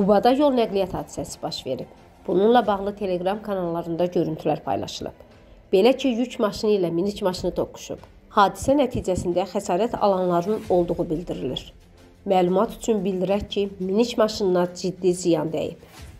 Qubada yol nəqliyyat hadisəsi baş verib. Bununla bağlı Telegram kanallarında görüntülər paylaşılıb. Belə ki, yük maşını ilə minik maşını toqquşub. Hadisə nəticəsində xəsarət alanların olduğu bildirilir. Məlumat üçün bildirək ki, minik maşınına ciddi ziyan dəyib.